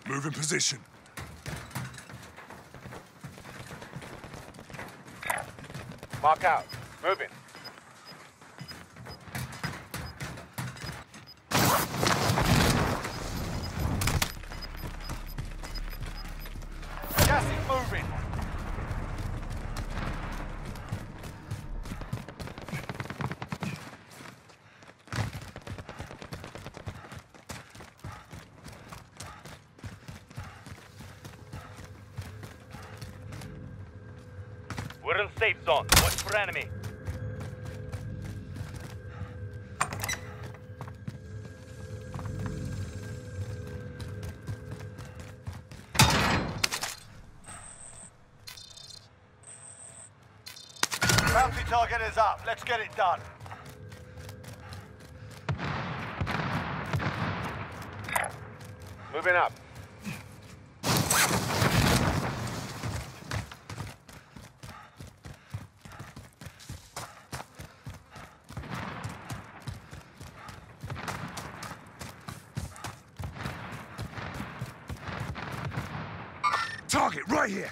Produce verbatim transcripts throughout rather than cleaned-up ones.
Move in position. Mark out. Moving. Gas is moving. We're in safe zone. Watch for enemy. Bounty target is up. Let's get it done. Moving up. Target right here.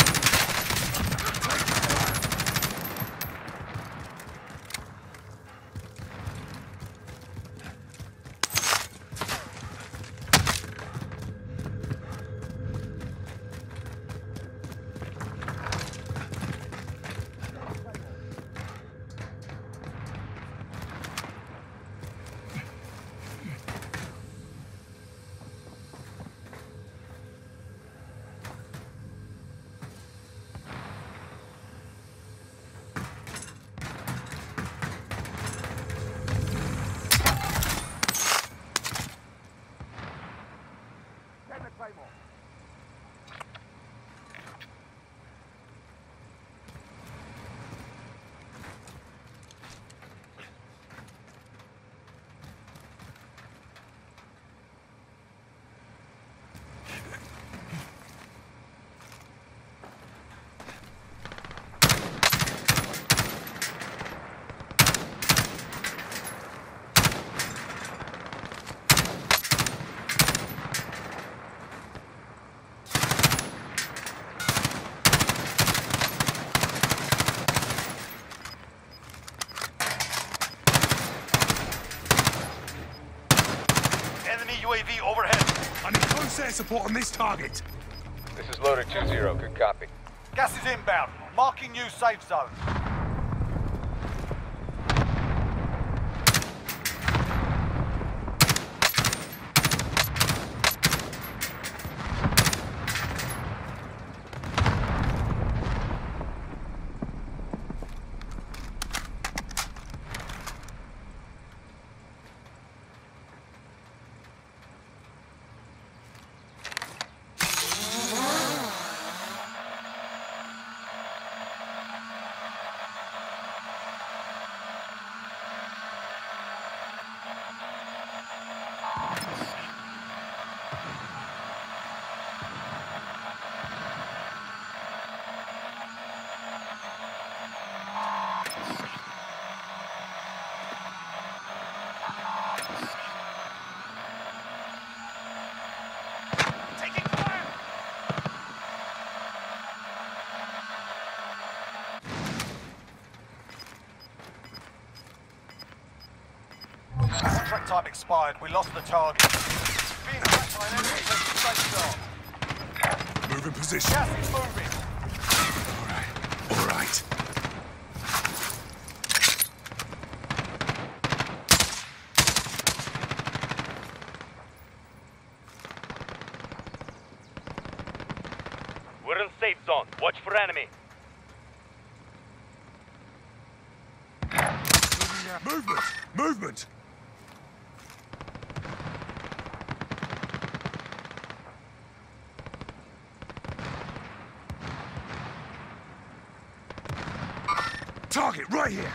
U A V overhead. I need close air support on this target. This is loader two zero. Good copy. Gas is inbound. Marking new safe zone. Contract time expired. We lost the target. Being attacked by an enemy takes safe zone. Move in position. Gas is moving. All right. All right. We're in safe zone. Watch for enemy. Movement! Movement! Target right here!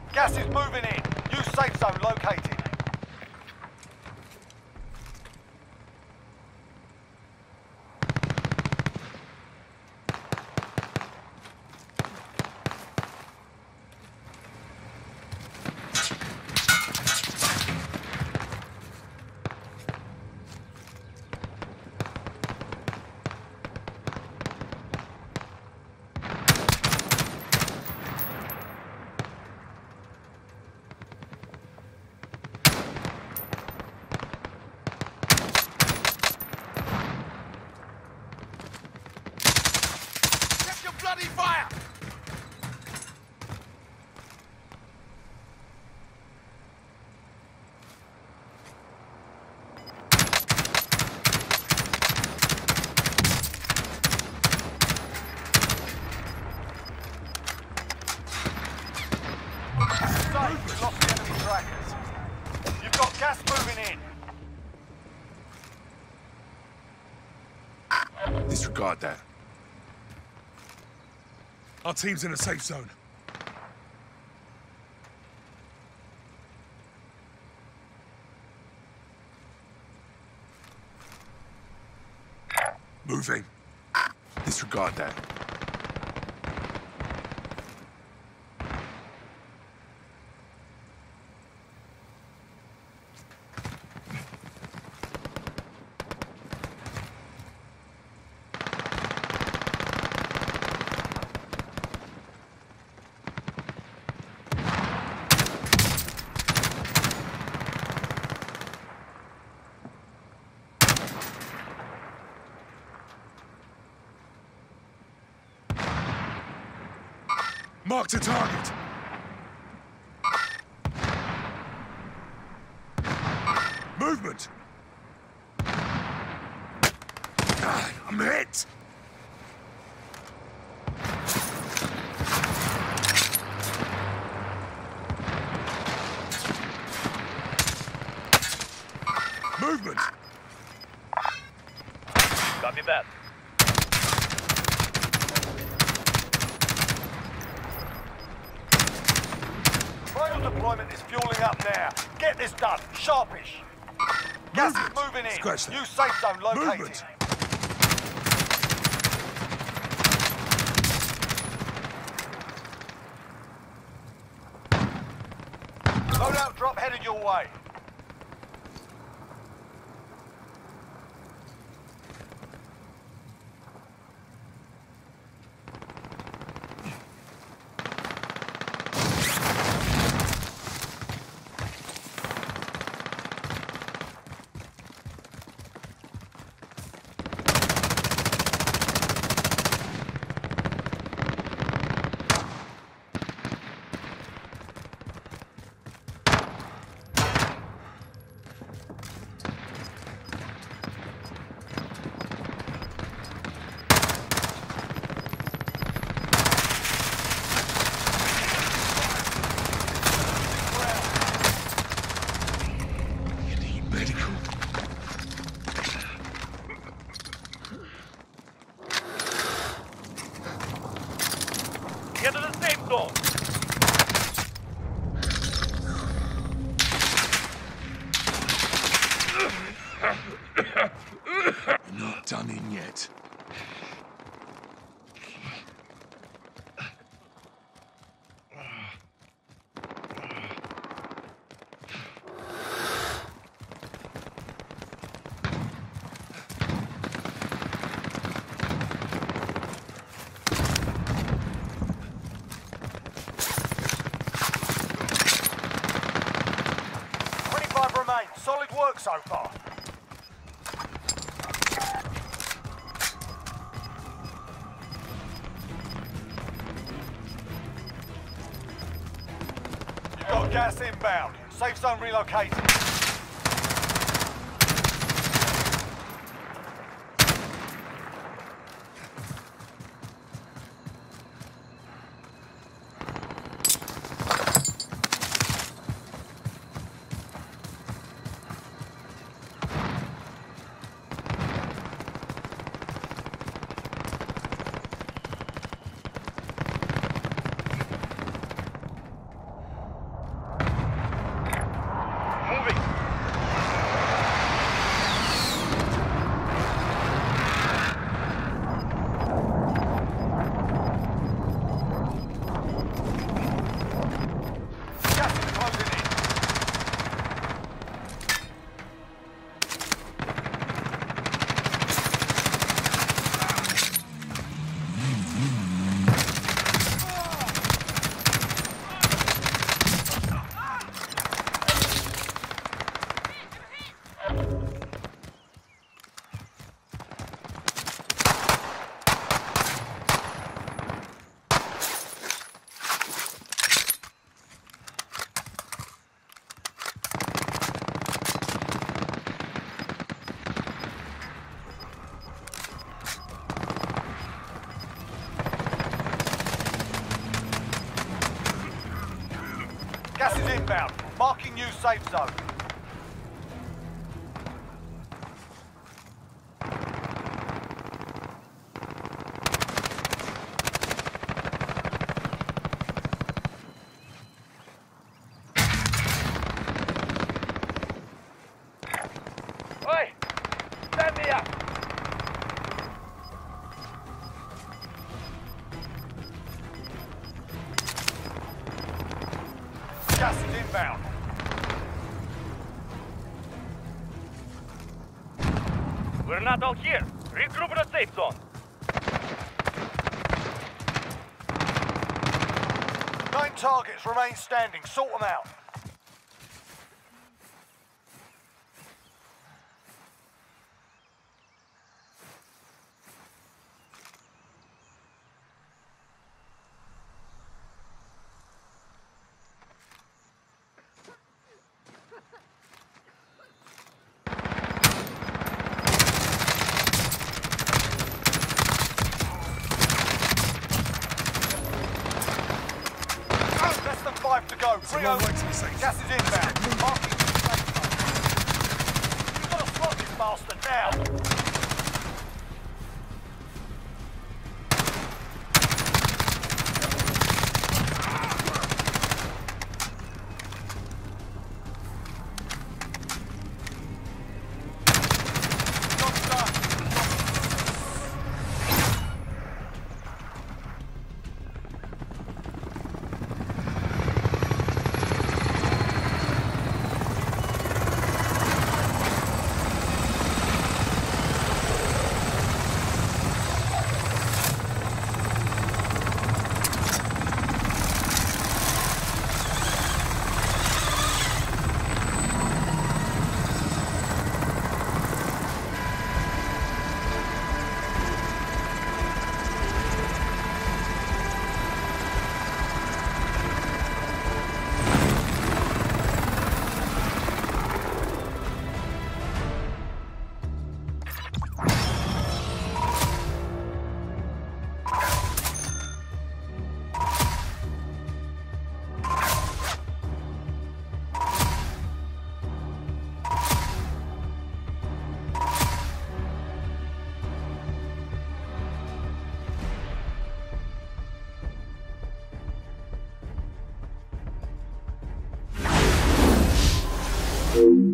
Gas is moving in. New safe zone located. Bloody fire! Safe, we've lost the enemy trackers. You've got gas moving in. Disregard that. Our team's in a safe zone. Moving. Disregard that. Marked a target. Movement. God, I'm hit. Movement. Copy that. Final deployment is fueling up now. Get this done. Sharpish. Gas is Movement. moving in. Scratch that. New safe zone located. Movement. Loadout drop headed your way. Get to the safe zone. Not done in yet. twenty-five remain. Solid work so far. You've got gas inbound. Safe zone relocated. Gas is inbound. Marking new safe zone. Oi! Stand me up! Gas is inbound. We're not all here. Regroup in a safe zone. Nine targets remain standing. Sort them out. Less than five to go. Three long over. way to the safe. Gas is inbound. Marking new safe zone. You've got to slot this bastard now. Job's done. you